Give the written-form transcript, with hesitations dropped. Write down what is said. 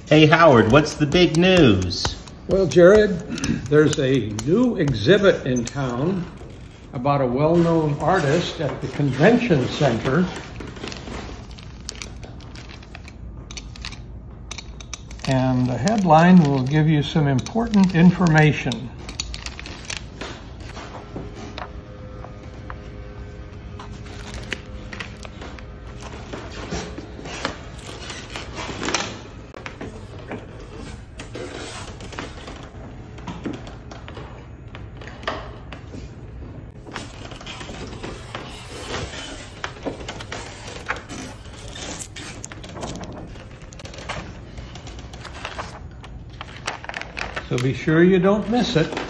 Hey Howard, what's the big news? Well, Jared, there's a new exhibit in town about a well-known artist at the convention center. And the headline will give you some important information. So be sure you don't miss it.